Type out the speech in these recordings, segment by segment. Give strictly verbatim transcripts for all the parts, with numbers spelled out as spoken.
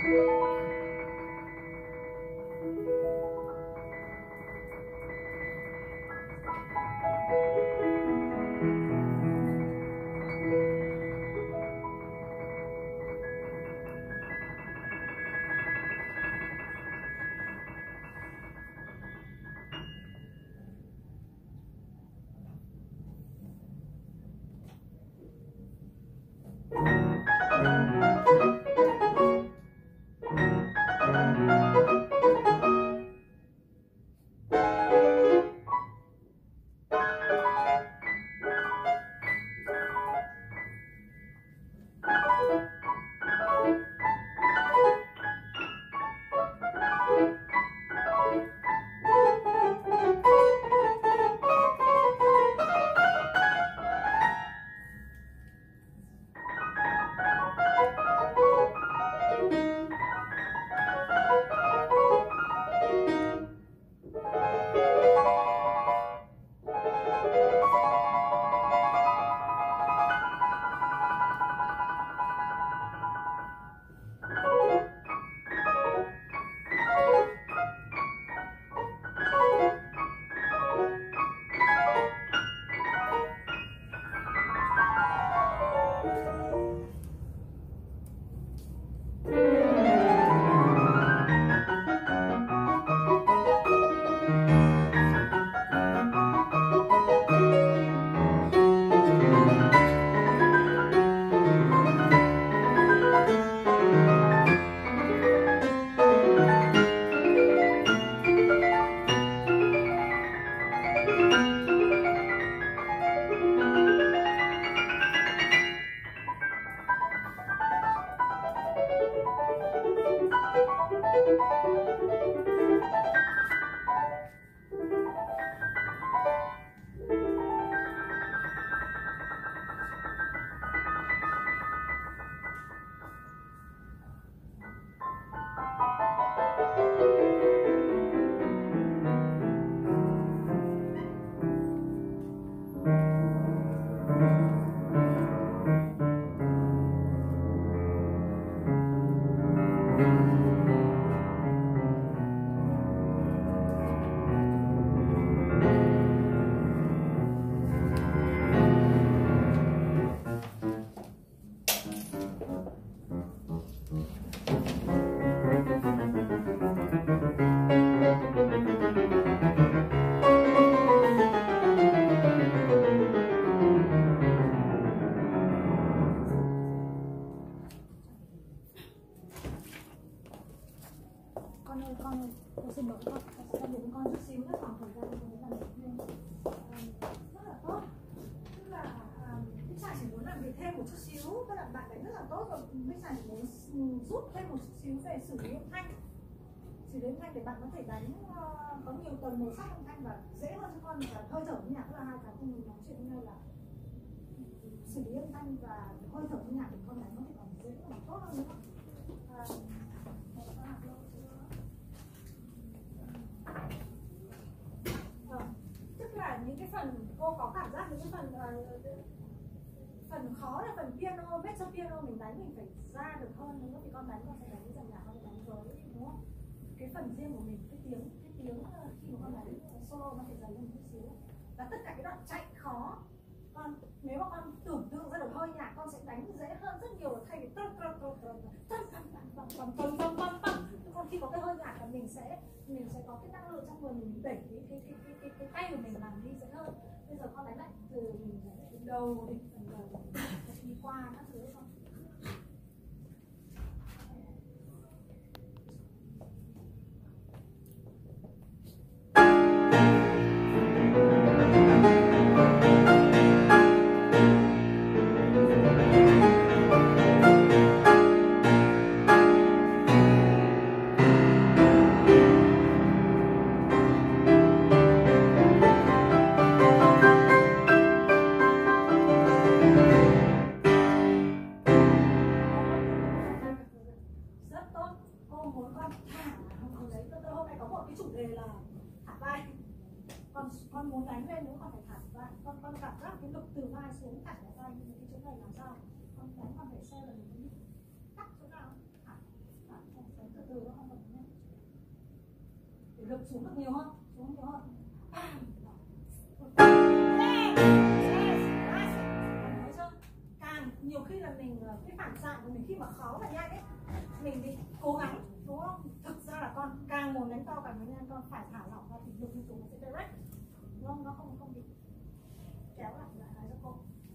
Rút thêm một chút xíu về xử lý âm thanh, xử lý âm thanh để bạn có thể đánh uh, có nhiều tầng màu sắc âm thanh và dễ hơn cho con, và hơi thở âm nhạc là hai cái cùng mình nói chuyện hôm nay là xử lý âm thanh và hơi thở âm nhạc để con đánh có thể còn dễ và tốt hơn nữa. À, à, tức là những cái phần cô có cảm giác những cái phần uh, phần khó là phần piano, mezzo piano mình đánh mình phải ra được hơn nữa, vì con đánh con sẽ đánh với dàn nhạc, con sẽ đánh với, đúng không? Cái phần riêng của mình, cái tiếng, cái tiếng khi mà con đánh solo nó phải dày hơn một chút xíu. Và tất cả cái đoạn chạy khó, con nếu mà con tưởng tượng ra được hơi nhạc con sẽ đánh dễ hơn rất nhiều, thay vì tầm tầm tầm tầm tầm tầm tầm tầm tầm tầm tầm tầm. Còn khi có cái hơi nhạc là mình sẽ mình sẽ có cái năng lượng trong người mình đẩy cái cái cái cái cái, cái tay của mình làm đi dễ hơn. Bây giờ con đánh lại từ mình đánh đầu đi, phần đầu đi qua các thứ không? Con muốn đánh lên nữa con phải thả vai, con con cảm giác cái lực từ vai xuống thẳng vào vai, nhưng cái chỗ này làm sao con đánh con phải xem là mình bị cắt chỗ nào, thả thả xuống được nhiều hơn, xuống nhiều hơn. Yes, yes, that's it. Thấy chưa? Càng nhiều khi là mình cái phản xạ của mình khi mà khó và nhanh ấy, mình thì cố gắng, đúng không? Thực ra là con càng muốn đánh to càng muốn nhanh, con phải thả lỏng ra thì lực đi xuống nó sẽ direct, đúng không? Nó không không bị kéo lại lại lại cho cô.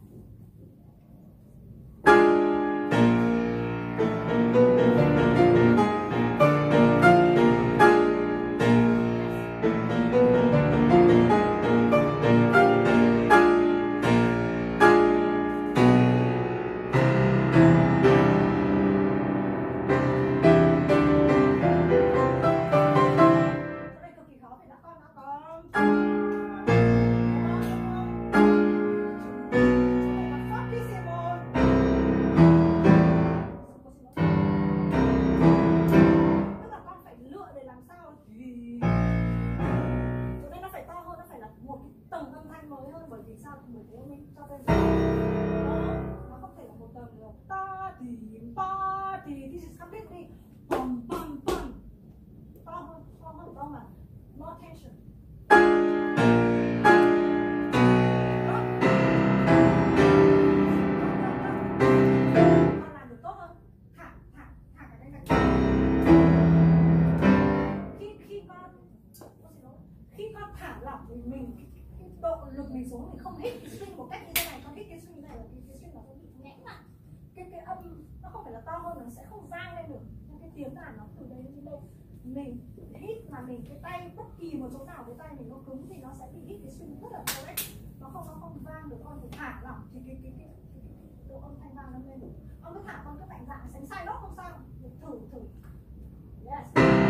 Lực mình xuống mình không hít cái string một cách như thế này, con hít cái string này là cái, cái string nó sẽ bị nghẽn lại, cái cái âm nó không phải là to hơn, nó sẽ không vang lên được, nhưng cái tiếng đàn nó từ đây đến đây mình hít mà mình cái tay bất kỳ một chỗ nào cái tay mình nó cứng thì nó sẽ bị hít cái string rất là correct, nó không nó không vang được. Con phải thả lỏng thì cái cái cái, cái, cái độ âm thanh vang nó lên được. Con cứ thả, con cứ mạnh dạn sánh sai nốt không sao, thử thử. Yes.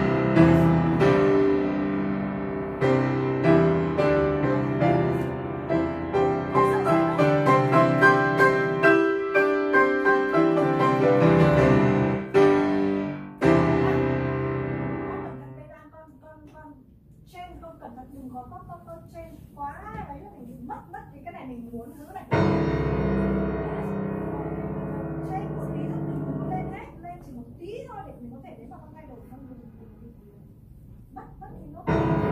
Đừng có có có có trên quá đấy là mình bị mất mất cái cái này mình muốn giữ này. Trên một tí thôi, đừng có lên hết, lên chỉ một tí thôi để mình có thể đến vào con tay đầu con mình mất mất cái nốt.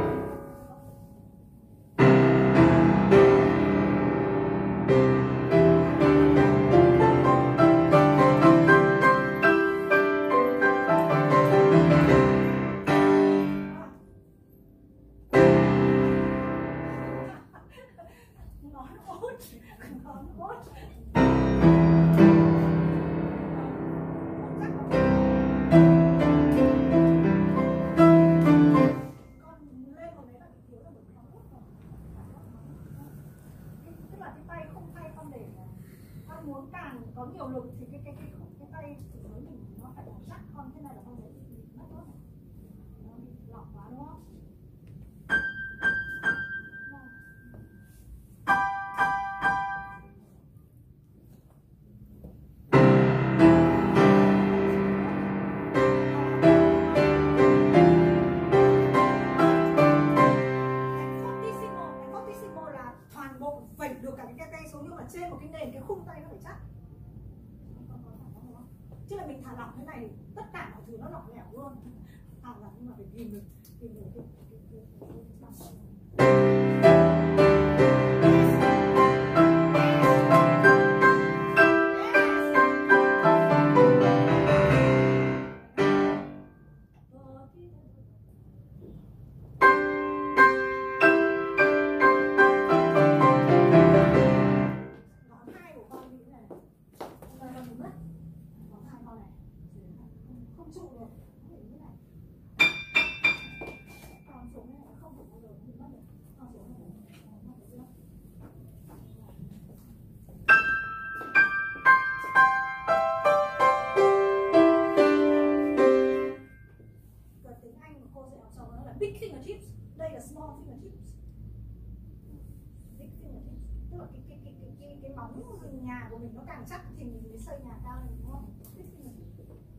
Muốn càng có nhiều lực thì cái cái cái cái tay với mình nó phải là chắc, con thế này là con dễ bị mất nốt này, nó bị lỏng quá đúng không? Trên một cái nền, cái khung tay nó phải chắc, chứ là mình thả lỏng thế này tất cả mọi thứ nó lỏng lẻo luôn. Thả lỏng nhưng mà phải tìm được tìm được cái, cái, cái, cái, cái, big fingertips, đây là small fingertips. Big fingertips tức là cái cái cái cái cái, cái móng nhà của mình nó càng chắc thì mình mới xây nhà cao lên, đúng không? Big fingertips.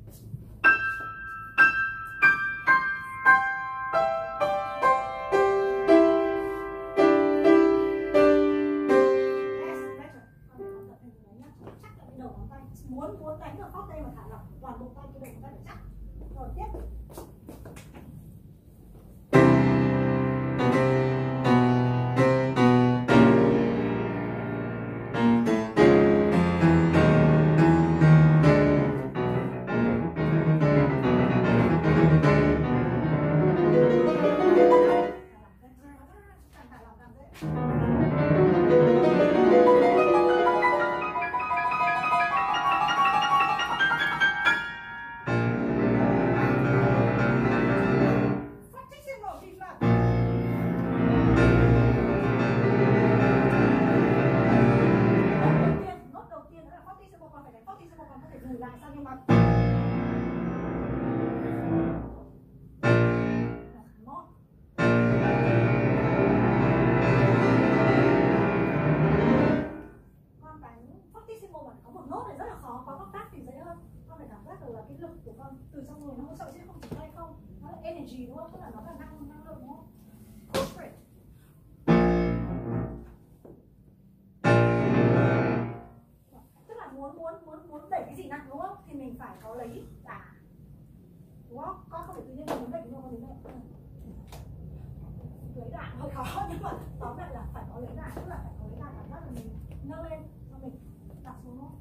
Muốn muốn đánh được phát tay mà thả lỏng toàn bộ tay, cái đầu ngón tay phải chắc. Rồi tiếp. lực của con từ trong người nó hỗ trợ chứ không chỉ tay không, nó là energy đúng không, tức là nó là năng năng lượng đúng không? Corporate. Tức là muốn muốn muốn muốn đẩy cái gì nặng đúng không, thì mình phải có lấy đà đúng không? Con không thể tự nhiên muốn đẩy đúng không, con đến đây lấy đà hơi khó, nhưng mà tóm lại là phải có lấy đà, tức là phải có lấy đà, cảm giác là mình nâng lên cho mình đặt xuống đúng không?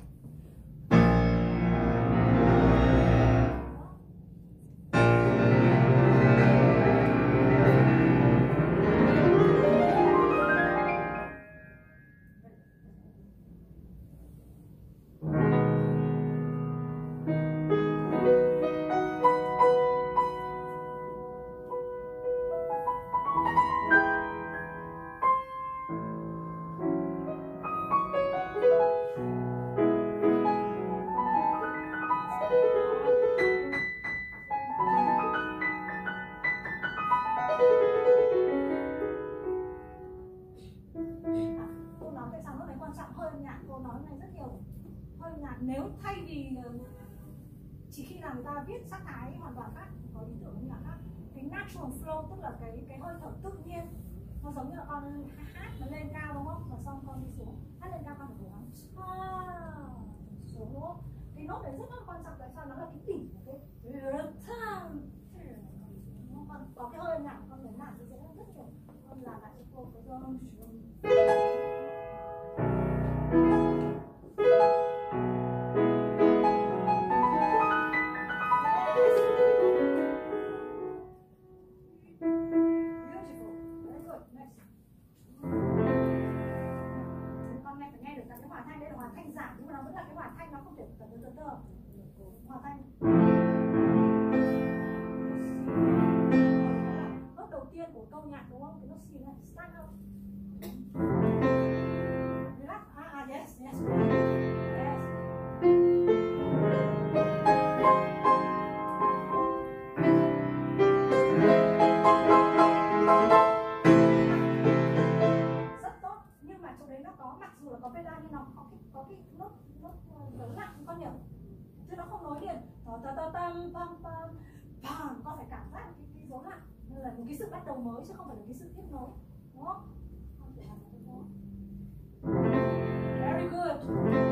Nếu thay vì chỉ khi nào người ta viết sắc thái hoàn toàn khác, có ý tưởng âm nhạc khác, cái natural flow tức là cái cái hơi thở tự nhiên, nó giống như là con hát nó lên cao đúng không, và xong con đi xuống, hát lên cao con phải cố gắng xuống đúng không? Cái nốt đấy rất là quan trọng, tại sao nó là cái đỉnh của cái rhythm, con có cái hơi âm nhạc con nhấn lại sẽ dễ rất nhiều, con làm lại cho cô cái rhythm. Nốt đầu tiên của câu nhạc đúng không? Cái nốt C này, stand up. Relax. Ah, ah, yes, yes. Yes. Rất tốt, nhưng mà chỗ đấy nó có, mặc dù là có pedal nhưng nó có cái có cái nốt nốt lớn nặng con nhỉ? Chứ nó không nối liền. Đó, ta ta tam pam pam pam, con phải cảm giác cái cái dấu nặng, nên là một cái sự bắt đầu mới chứ không phải là cái sự tiếp nối, đúng không? Con phải làm cái đó. Very good.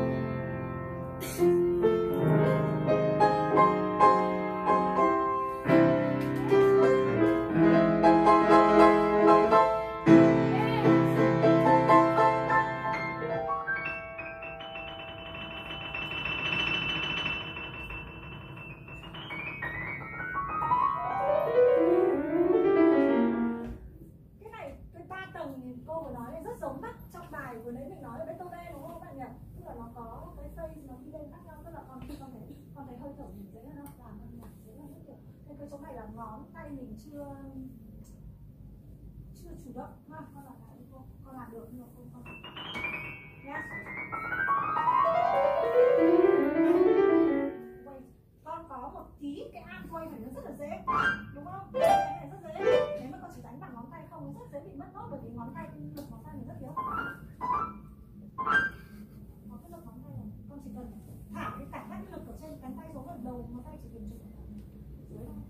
Vừa nãy mình nói ở Beethoven đúng không các bạn nhỉ? Tức là nó có cái phase nó đi lên khác nhau, tức là con khi con thấy con thấy hơi thở mình dễ hơn không? Làm âm nhạc dễ hơn rất nhiều. Thế cái chỗ này là ngón tay mình chưa chưa chủ động ha, con làm lại đi cô, con làm được nhưng mà không không. Yes. Wait, con có một tí cái arm quay phải nó rất là dễ, đúng không? Cái này rất dễ. Nếu mà con chỉ đánh bằng ngón tay không nó rất dễ bị mất nốt, bởi vì ngón tay lực ngón tay mình rất yếu. Có cái lực ngón tay này, con chỉ cần thả cái cảm giác lực ở trên cánh tay xuống, ở đầu ngón tay chỉ cần chụp dưới thôi.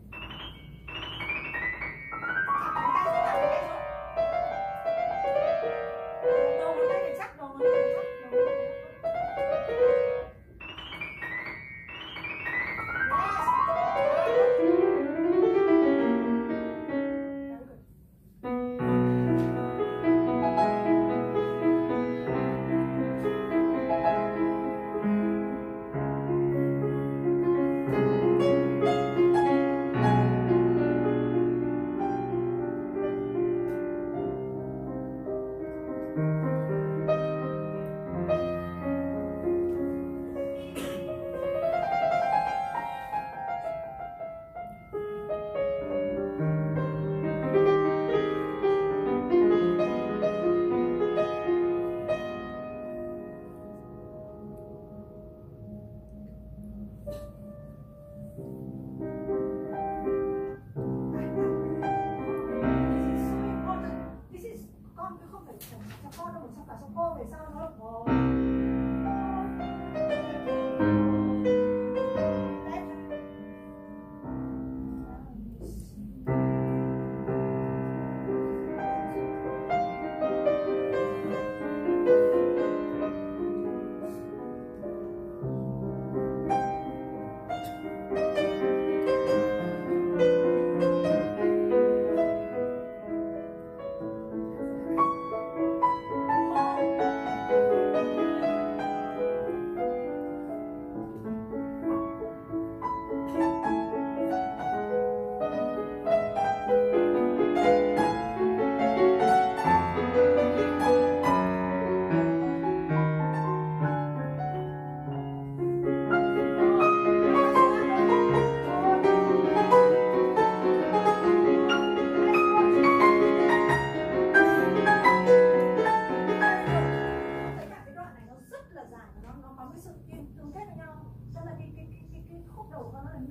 Đầu ngón tay phải chắc, đầu ngón tay phải chắc, đầu ngón tay phải chắc. Yes.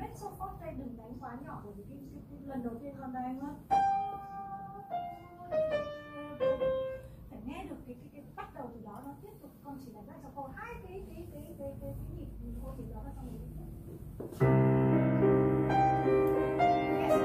mezzo forte đừng đánh quá nhỏ, bởi vì cái, cái, cái lần đầu tiên con đây nó phải nghe được cái, cái, cái bắt đầu từ đó nó tiếp tục. Con chỉ đánh lại cho cô hai cái cái cái cái cái cái nhịp cô chỉ đó là xong rồi. Yes.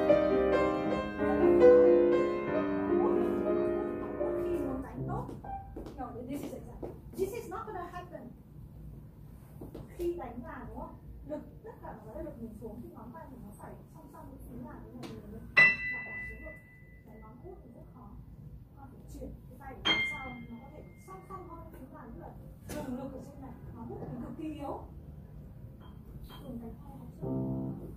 Khi muốn đánh tốt, no, this is exactly. This is not gonna happen. Khi đánh là đúng không? Lực tất cả nó đã lực mình xuống thì ngón tay thì nó phải song song với phía là cái này mình mới đảm bảo xuống được. Cái ngón út thì rất khó. Con phải chuyển cái tay để làm sao nó có thể song song hơn phía là như là dùng lực ở trên này. Ngón út thì cực kỳ yếu. Dùng cái tay nó chưa.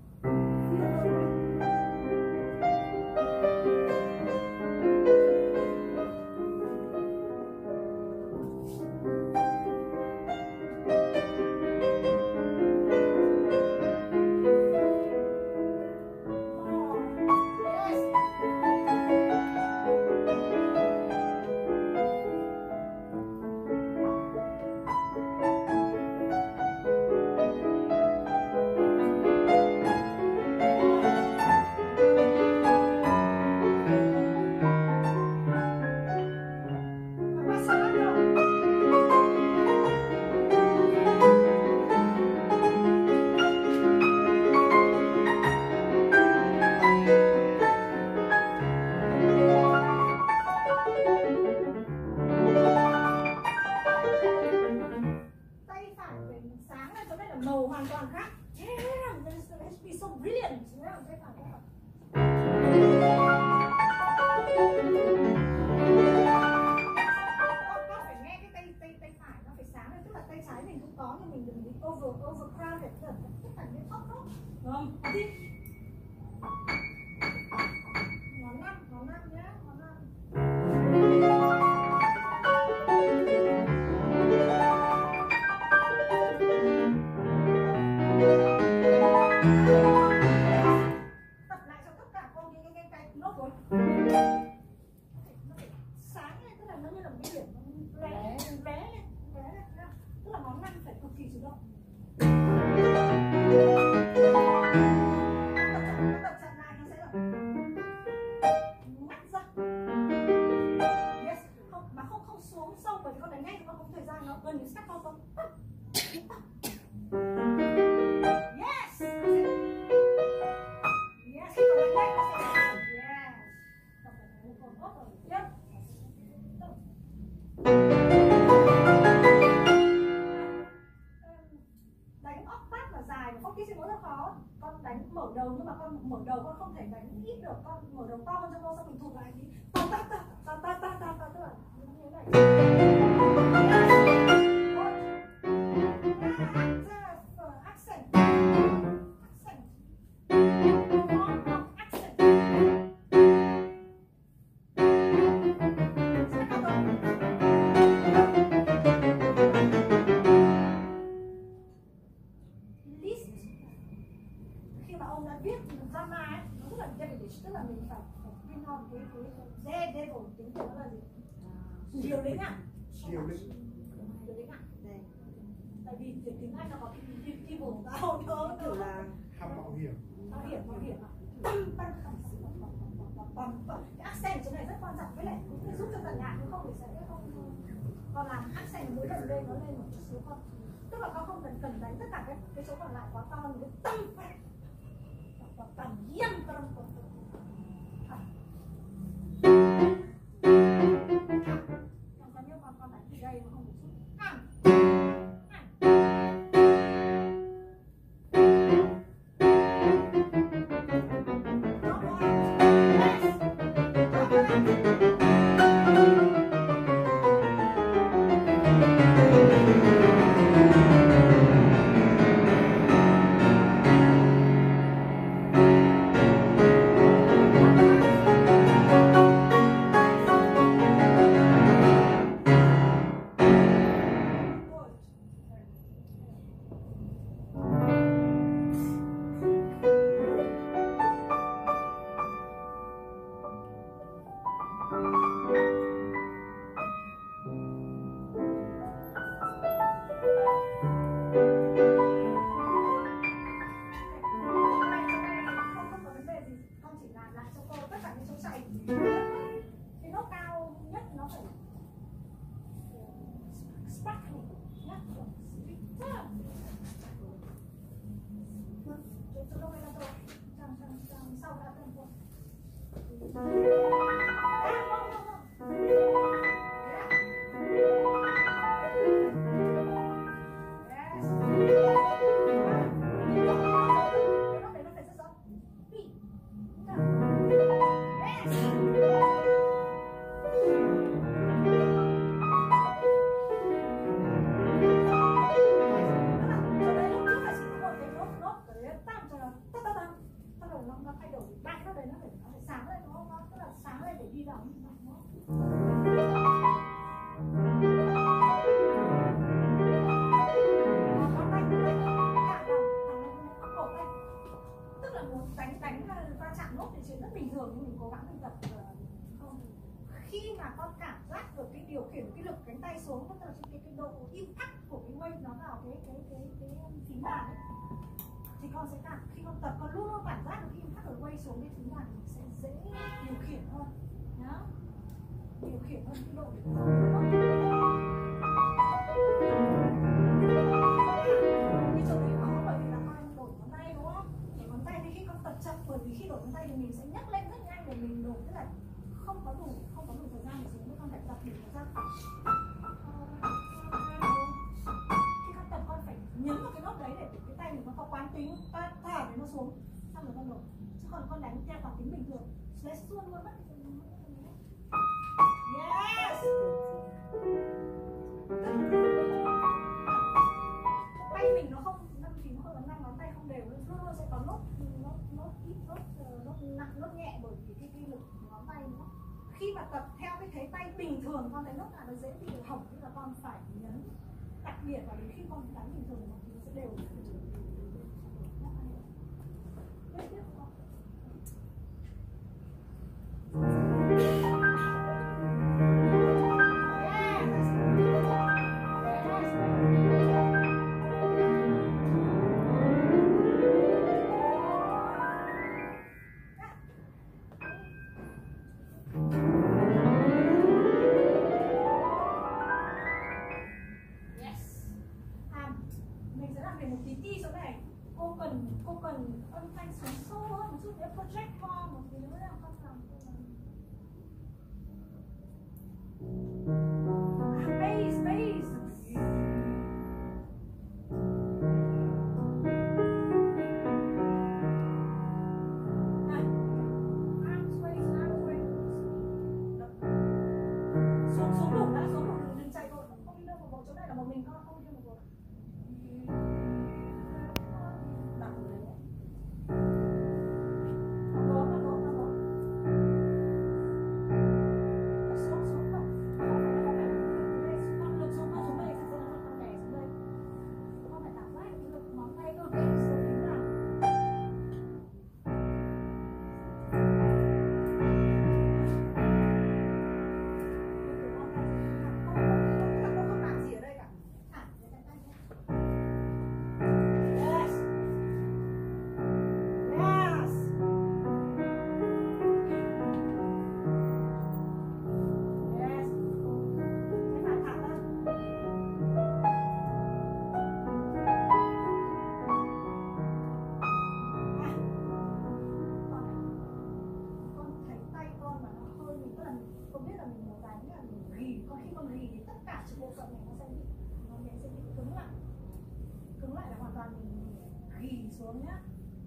Liều lĩnh ạ. Liều lĩnh. Liều lĩnh ạ. Đây. Tại vì tiếng Anh nó có cái cái cái vùng tao nó kiểu là ham mạo hiểm. Mạo hiểm, mạo hiểm ạ. Tăng tăng tăng cái accent chỗ này rất quan trọng, với lại cũng giúp cho tận nhạc cũng không thì sẽ không. Còn làm accent mỗi lần lên nó lên một chút xíu không. Tức là con không cần cần đánh tất cả cái cái số còn lại quá to, mình cứ tăng phải. Và tăng nghiêm tăng tăng. Con đánh từ đây nó không được chút ăn Hãy subscribe cho kênh Ghiền Mì Gõ để không bỏ lỡ đằng sau đã từng cuộn. Khi mà con cảm giác được cái điều khiển cái lực cánh tay xuống, tức là cái cái độ impact của cái weight nó vào cái cái cái cái phím đàn ấy, thì con sẽ cảm, khi con tập con luôn luôn cảm giác được cái impact của weight xuống cái phím đàn thì sẽ dễ điều khiển hơn nhá, điều khiển hơn cái độ để cái chỗ đấy khó bởi vì là con đổi ngón tay đúng không? Đổi ngón tay thì khi con tập chậm, bởi vì khi đổi ngón tay thì mình sẽ nhấc lên rất nhanh để mình đổi, tức là không có đủ không có đủ thời gian để xuống, con phải tập để nó ra. Khi con tập con phải nhấn vào cái nốt đấy để cái tay mình nó có quán tính, ta thả để nó xuống, xong rồi con đổi. Chứ còn con đánh theo quán tính bình thường sẽ xuôn luôn mất. Yes. Tay mình nó không năm phím không có năm ngón tay không đều, luôn luôn sẽ có nốt nốt nốt ít nốt nốt nặng nốt nhẹ bởi vì cái cái lực ngón tay nữa. Khi mà tập theo cái thế tay bình thường con thấy nốt là nó dễ bị hỏng, nhưng là con phải nhấn, đặc biệt là đến khi con đánh bình thường thì nó sẽ đều. Tiếp không? Bộ phận này nó sẽ bị nó sẽ bị cứng lại, cứng lại là hoàn toàn mình ghì xuống nhá,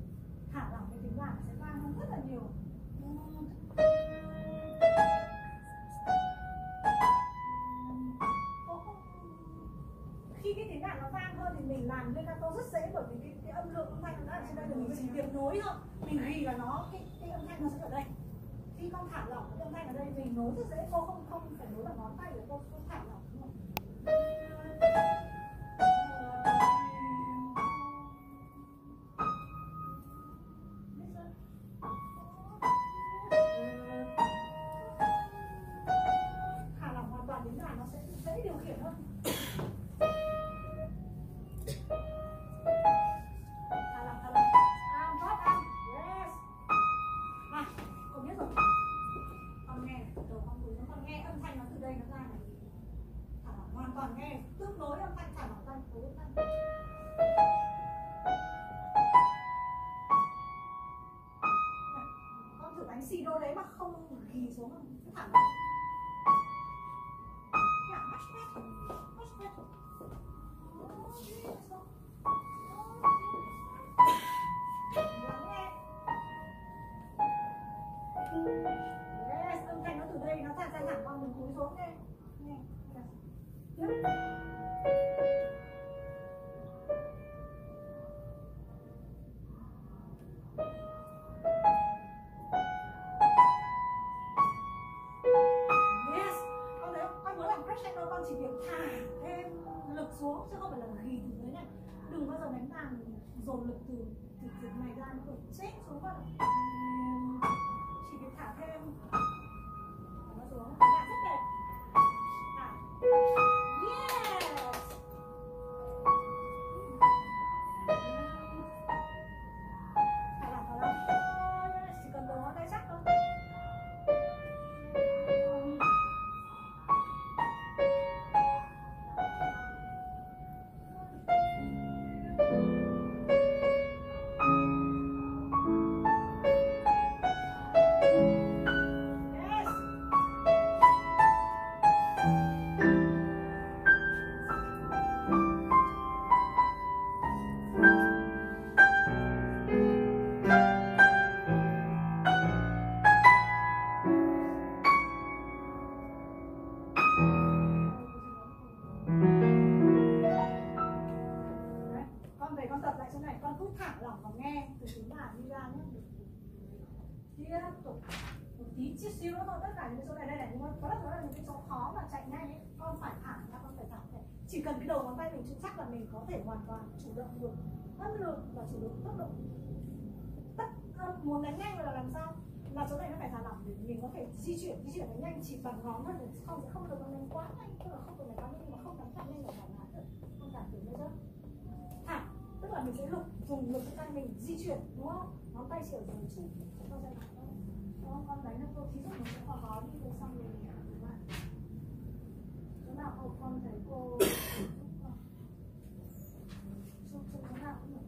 thả lỏng cái tiếng đàn sẽ vang hơn rất là nhiều. Khi cái tiếng đàn nó vang hơn thì mình làm legato rất dễ, bởi vì cái, cái âm lượng âm thanh nó đã ở trên đây rồi, mình chỉ việc nối thôi, mình ghì là nó cái, cái âm thanh nó sẽ ở đây. Khi con thả lỏng cái âm thanh ở đây mình nối rất dễ, cô không không phải nối bằng ngón tay để cô, cô thả lỏng đúng không? Thả lỏng hoàn toàn đến là nó sẽ dễ điều khiển hơn. Thả lỏng, thả lỏng, ăn thoát ăn, yes. Nào, cô biết rồi. Con nghe, đầu con đùi nó con nghe âm thanh nó từ đây nó ra này. Thả lỏng hoàn toàn nghe, tương đối âm thanh đánh si đô đấy mà không ghi xuống không cứ thẳng đấy. Yeah, much better, much better. Yes, âm thanh nó từ đây nó thẳng ra thẳng con mình cúi xuống đây. Nè. Yes, con thấy con muốn làm crescendo con chỉ việc thả thêm lực xuống chứ không phải là ghi từ dưới này. Đừng bao giờ đánh đàn dồn lực từ từ từ này ra nó chết xuống con. Chỉ việc thả thêm nó xuống là rất đẹp. À. Yes. Phải làm vào đâu? Chỉ cần đầu ngón tay chắc thôi. Con tập lại chỗ này, con cứ thả lỏng và nghe từ tiếng đàn đi ra nhé. Tiếp tục một tí chút xíu nữa thôi, tất cả những cái chỗ này đây này, nhưng mà có là những cái chỗ khó mà chạy nhanh ấy, con phải thả ra, con phải thả này. Chỉ cần cái đầu ngón tay mình chịu chắc là mình có thể hoàn toàn chủ động được, âm lượng và chủ động tốc độ. Tất muốn đánh nhanh là làm sao? Là chỗ này nó phải thả lỏng để mình có thể di chuyển, di chuyển đánh nhanh chỉ bằng ngón thôi, không sẽ không được đánh quá nhanh, tức là không được đánh quá nhanh nhưng mà không đánh thật nhanh là phải được, không cảm tưởng nữa chứ. Thả, tức là mình sẽ lực dùng lực tay mình di chuyển đúng không? Ngón tay chỉ ở dưới chủ, con tay thẳng thôi. Đúng không? Con đánh nó cô thí dụ mình sẽ khó khó đi rồi xong rồi mình thả đúng không? Chỗ nào cô con thấy cô chụp chụp chỗ nào cũng được.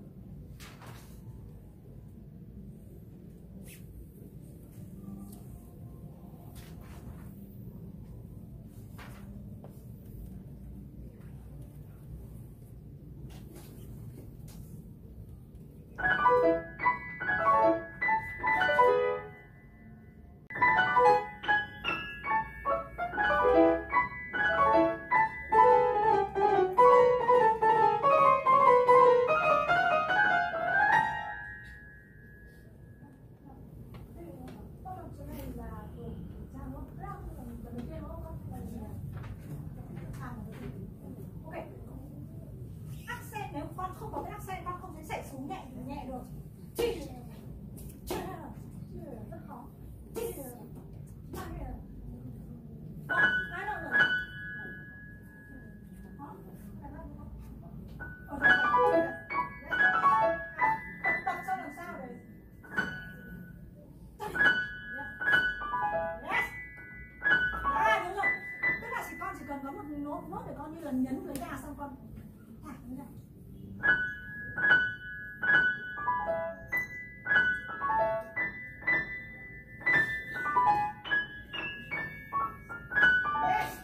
Nốt để con như là nhấn lấy đà xong con thả như này. Yes.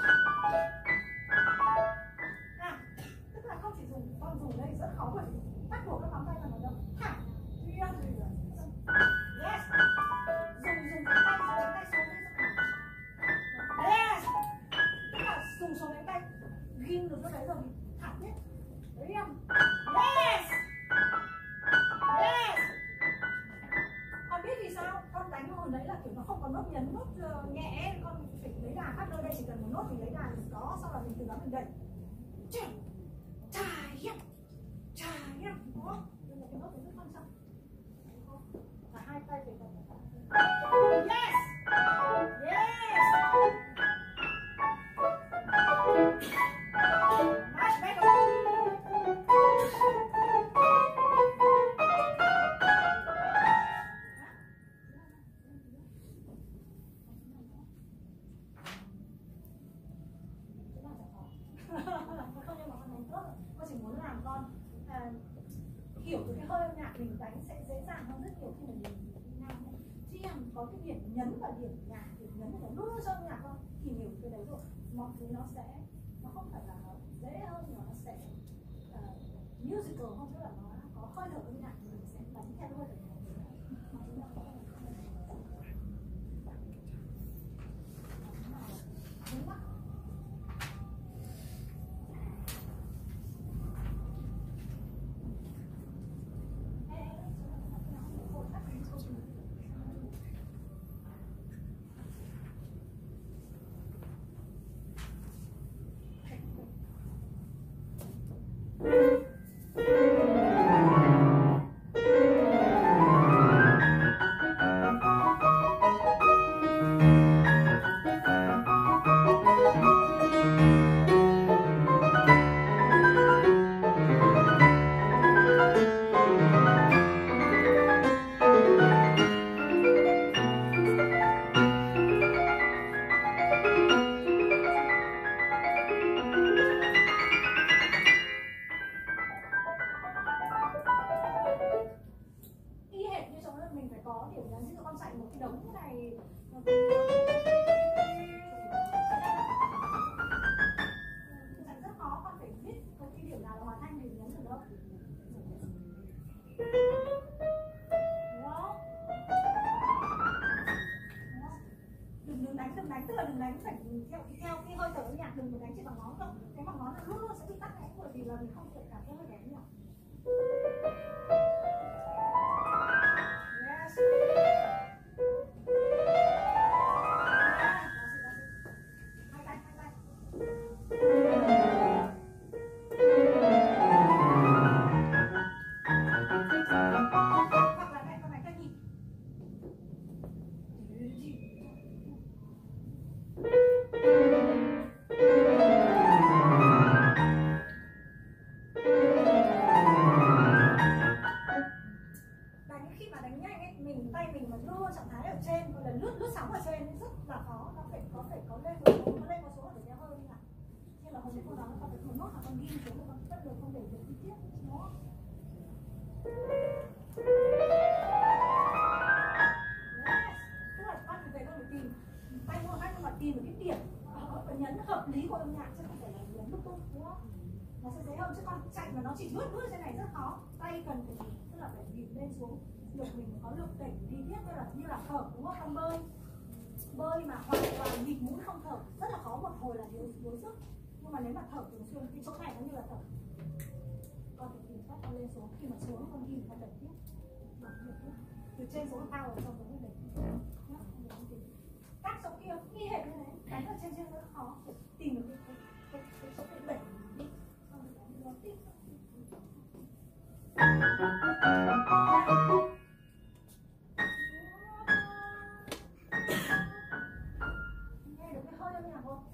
À, tức là không chỉ dùng con dùng đây rất khó bởi vì bắt buộc các ngón tay là nó đâu thả đi ra rồi. Yes. Dùng dùng cái tay dùng cái tay xuống đây. Yes. Tức là dùng xuống cái tay ghim được cái đấy rồi thì thả tiếp. Đấy em. Yes. Yes. Con biết vì sao? Con đánh hồi đấy là kiểu nó không có nốt nhấn nốt uh, nhẹ, con phải lấy đà khắp nơi đây, chỉ cần một nốt thì lấy đà thì có, sau đó mình từ đó mình đẩy. Chà hiệp, chà hiệp, đó. Đây là cái nốt rất quan trọng. Cả hai tay phải cầm. Yes. Yes. Much better. Không nhưng mà có cái điểm nhấn và điểm nhạc, điểm nhấn là luôn luôn trong nhạc không? Thì hiểu cái đấy rồi, mọi thứ nó sẽ, nó không phải là nó dễ hơn mà nó sẽ uh, musical không, tức là nó có hơi thở âm nhạc thì mình sẽ đánh theo hơi thở của mình. Từ trên xuống cao ở trong cái đấy, các số kia y hệt như thế, đánh ở trên trên rất khó để tìm được cái cái cái số cái đẩy đi, xong rồi đánh nó tiếp. Nghe được cái hơi âm nhạc không?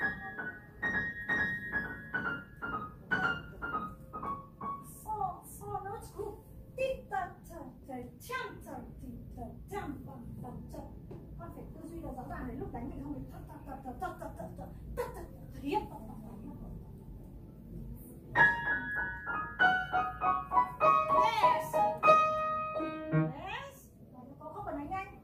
So so notes group tít tật trời chăm trời thì trời chăm bằng bằng trời. Con phải tư duy là rõ ràng đến lúc đánh mình không bị tật tật tật tật tật tật tật tật tật hiếp tật tật yes yes có không cần đánh nhanh.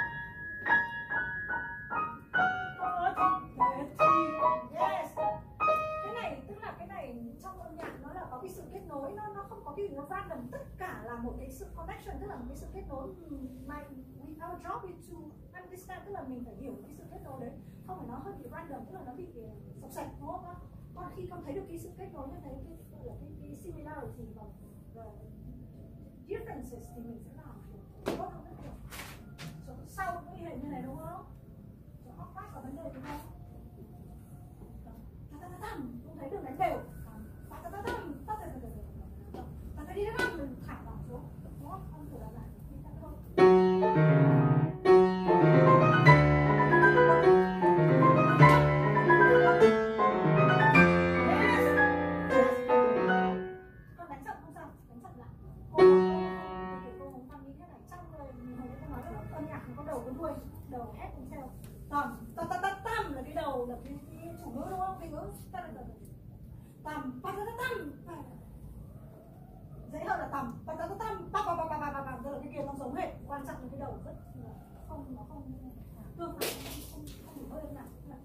Yes. Cái này tức là cái này trong âm nhạc nó là có cái sự kết nối, nó nó không có cái gì nó random, tất cả là một cái sự connection, tức là một cái sự kết nối. My we our job is to understand, tức là mình phải hiểu cái sự kết nối đấy, không phải nó hơi bị random, tức là nó bị sọc sạch đúng không? Còn khi con thấy được cái sự kết nối như thế, cái gọi là cái, cái similarity và, và differences thì mình sẽ làm tốt hơn rất nhiều. Sau cái hệ như này đúng không? Nó phát có vấn đề đúng không? Ta ta ta tam, cũng thấy đường đánh đều. Ta ta ta tam, ta ta ta ta ta ta ta đi ra năm mình thả vào xuống. Đúng không? Không thử làm lại. Đi ta thôi. Con đánh chậm không sao, đánh chậm lại. Cô cô không tham đi thế này, trong rồi mình hồi nãy cô nói là âm nhạc nó có đầu có đuôi, đầu hết cũng theo. Tầm ta ta ta tam là cái đầu là cái, cái chủ ngữ đúng không? Cái ngữ ta ta ta tam ta ta ta tam. dễ hơn là tầm tầm tầm tầm tầm tầm tầm tầm tầm, tức là cái kia nó giống hệt, quan trọng là cái đầu rất không, nó không tương phản, không không đủ hơi nào.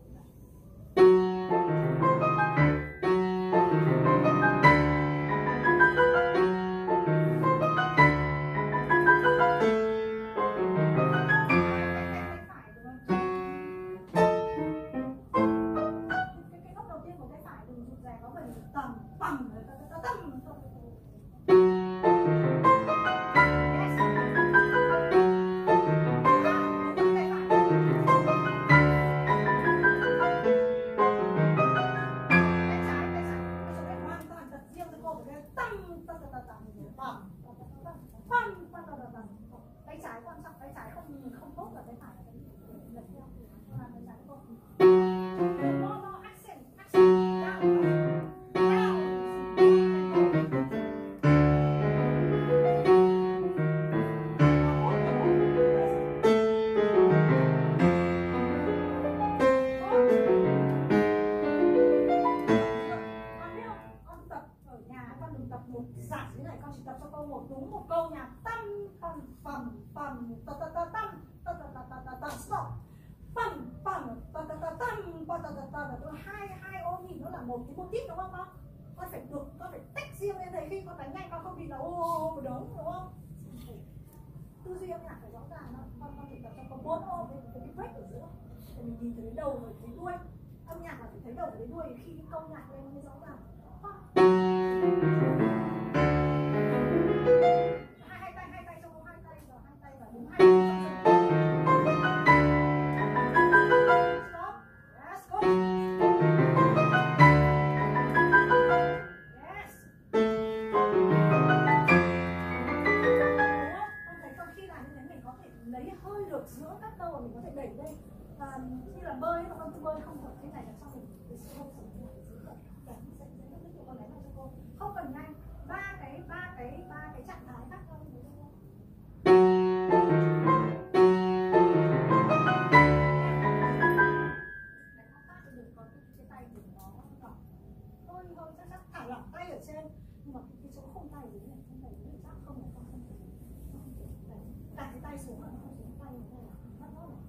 Tầm tầm tầm tầm tầm. Yes. Hoàn toàn thật riêng cho cô phải tầm tầm tầm tầm tầm tầm tầm tầm tầm. Tay trái quan trọng, tay trái không không tốt là tay phải là cái lật theo, làm tay trái tốt. Lo lo accent accent down. Giảng thế này con chỉ tập cho câu một, đúng một câu nhạc tâm tầm phẩm phẩm tầm tầm tầm tầm tầm tầm tầm tầm tầm stop phẩm phẩm tầm tầm tầm tầm tầm tầm tầm tầm. Hai hai ô nhìn nó là một cái motif đúng không con? Con phải được, con phải tách riêng lên thầy, khi con đánh nhanh con không bị là ô ô một đống đúng không? Tư duy âm nhạc phải rõ ràng, nó con con phải tập cho con bốn ô với cái break ở giữa, để mình nhìn thấy đầu rồi thấy đuôi. Âm nhạc là phải thấy đầu với đuôi, khi cái câu nhạc lên mới rõ ràng. Hai hai tay, hai tay trong hai tay và hai tay và đúng hai tay. Stop. Yes, go. Yes. Con thấy con khi làm như thế mình có thể lấy hơi được giữa các câu và mình có thể đẩy lên. À, như là bơi, mà con bơi không được thế này là cho mình cái sự không sử dụng không cần nhanh, ba cái ba cái ba cái trạng thái khác nhau đúng không? Cái tay của nó lỏng, hơi hơi chắc chắc thả lỏng tay ở trên, nhưng mà cái, cái chỗ không tay ở dưới này, không tay dưới này chắc không là con không thể đặt cái tay xuống là nó không xuống tay này là bắt nó này.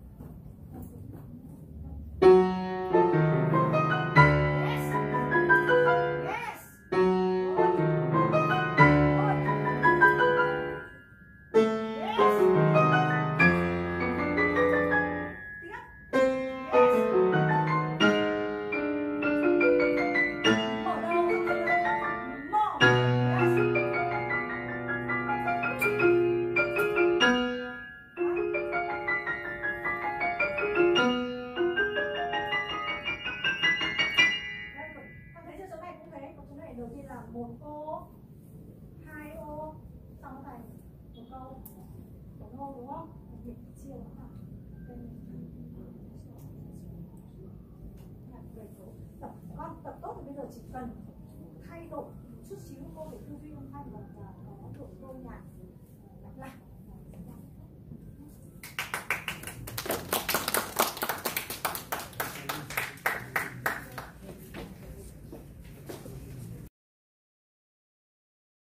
Đầu tiên là một ô, hai ô, xong nó thành một câu, bốn ô đúng không? Mình chia nó nào. Tập con tập tốt thì bây giờ chỉ cần thay đổi chút xíu cô phải tư duy âm thanh và có được câu nhạc